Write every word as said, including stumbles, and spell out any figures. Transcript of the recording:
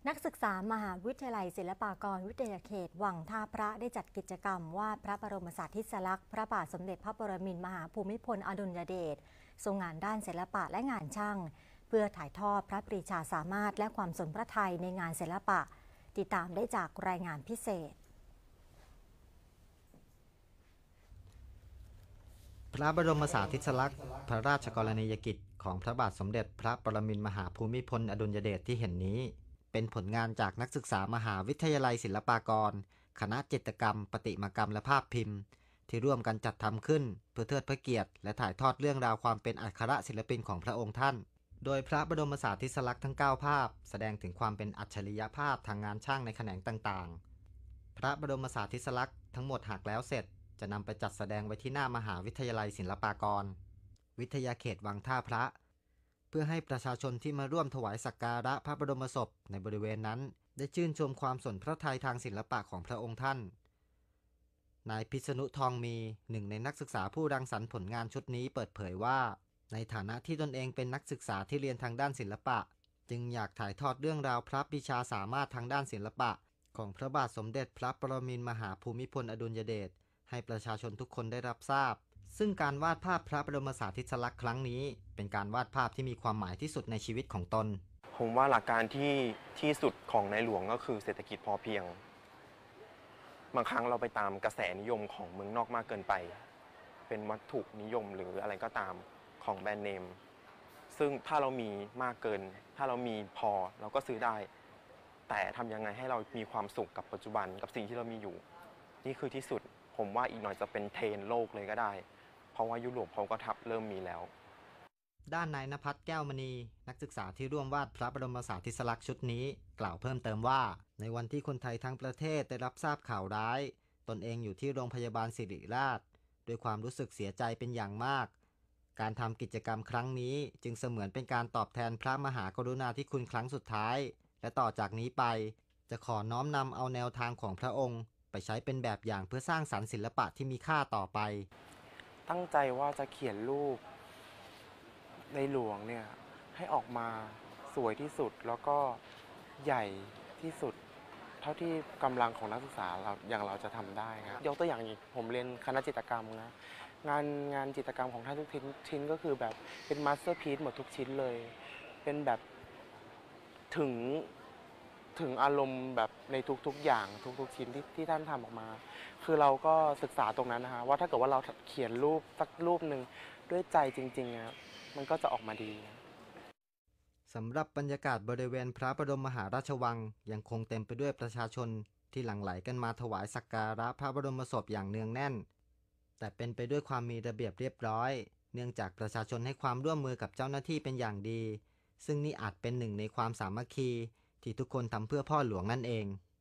นักศึกษามหาวิทยาลัยศิลปากรวิทยาเขตวังท่าพระได้จัดกิจกรรมวาดพระบรมสารีริลักษณ์พระบาทสมเด็จพระปรมินทรมหาภูมิพลอดุลยเดชทรงงานด้านศิลปะและงานช่างเพื่อถ่ายทอดพระปรีชาสามารถและความสนพระทัยในงานศิลปะติดตามได้จากรายงานพิเศษพระบรมสารีริลักษณ์พระราชกรณียกิจของพระบาทสมเด็จพระปรมินทรมหาภูมิพลอดุลยเดชที่เห็นนี้เป็นผลงานจากนักศึกษามหาวิทยาลัยศิลปากรคณะจิตรกรรมประติมากรรมและภาพพิมพ์ที่ร่วมกันจัดทำขึ้นเพื่อเทิดพระเกียรติและถ่ายทอดเรื่องราวความเป็นอัครศิลปินของพระองค์ท่านโดยพระบรมสารีริลักษณ์ทั้งเก้าภาพแสดงถึงความเป็นอัจฉริยภาพทางงานช่างในแขนงต่างๆพระบรมสารีริลักษณ์ทั้งหมดหากแล้วเสร็จจะนำไปจัดแสดงไว้ที่หน้ามหาวิทยาลัยศิลปากรวิทยาเขตวังท่าพระเพื่อให้ประชาชนที่มาร่วมถวายสักการะพระบรมศพในบริเวณนั้นได้ชื่นชมความสนพระทัยทางศิลปะของพระองค์ท่านนายพิษณุทองมีหนึ่งในนักศึกษาผู้รังสรรค์ผลงานชุดนี้เปิดเผยว่าในฐานะที่ตนเองเป็นนักศึกษาที่เรียนทางด้านศิลปะจึงอยากถ่ายทอดเรื่องราวพระปรีชาสามารถทางด้านศิลปะของพระบาทสมเด็จพระปรมินทรมหาภูมิพลอดุลยเดชให้ประชาชนทุกคนได้รับทราบซึ่งการวาดภาพพระบรมสารีริลักษณ์ครั้งนี้เป็นการวาดภาพที่มีความหมายที่สุดในชีวิตของตนผมว่าหลักการที่ที่สุดของในหลวงก็คือเศรษฐกิจพอเพียงบางครั้งเราไปตามกระแสนิยมของเมืองนอกมากเกินไปเป็นวัตถุนิยมหรืออะไรก็ตามของแบรนด์เนมซึ่งถ้าเรามีมากเกินถ้าเรามีพอเราก็ซื้อได้แต่ทำยังไงให้เรามีความสุขกับปัจจุบันกับสิ่งที่เรามีอยู่นี่คือที่สุดผมว่าอีกหน่อยจะเป็นเทรนด์โลกเลยก็ได้เพราะว่ายุโรปเขาก็ทับเริ่มมีแล้วด้านนายณภัทรแก้วมณีนักศึกษาที่ร่วมวาดพระบรมสารีริลักษณ์ชุดนี้กล่าวเพิ่มเติมว่าในวันที่คนไทยทั้งประเทศได้รับทราบข่าวร้ายตนเองอยู่ที่โรงพยาบาลศิริราชด้วยความรู้สึกเสียใจเป็นอย่างมากการทำกิจกรรมครั้งนี้จึงเสมือนเป็นการตอบแทนพระมหากรุณาธิคุณครั้งสุดท้ายและต่อจากนี้ไปจะขอน้อมนำเอาแนวทางของพระองค์ไปใช้เป็นแบบอย่างเพื่อสร้างสรรค์ศิลปะที่มีค่าต่อไปตั้งใจว่าจะเขียนรูปในหลวงเนี่ยให้ออกมาสวยที่สุดแล้วก็ใหญ่ที่สุดเท่าที่กำลังของนักศึกษาเราอย่างเราจะทำได้ครับยกตัวอย่างอีกผมเรียนคณะจิตรกรรมนะงานงานจิตรกรรมของท่านทุกชิ้นก็คือแบบเป็นมาสเตอร์พีซหมดทุกชิ้นเลยเป็นแบบถึงถึงอารมณ์แบบในทุกๆอย่างทุกๆชิ้นที่ที่ท่านทำออกมาคือเราก็ศึกษาตรงนั้นนะฮะว่าถ้าเกิดว่าเราเขียนรูปสักรูปหนึ่งด้วยใจจริงๆนะมันก็จะออกมาดีสำหรับบรรยากาศบริเวณพระบรมมหาราชวังยังคงเต็มไปด้วยประชาชนที่หลั่งไหลกันมาถวายสักการะพระบรมศพอย่างเนืองแน่นแต่เป็นไปด้วยความมีระเบียบเรียบร้อยเนื่องจากประชาชนให้ความร่วมมือกับเจ้าหน้าที่เป็นอย่างดีซึ่งนี่อาจเป็นหนึ่งในความสามัคคีที่ทุกคนทำเพื่อพ่อหลวงนั่นเอง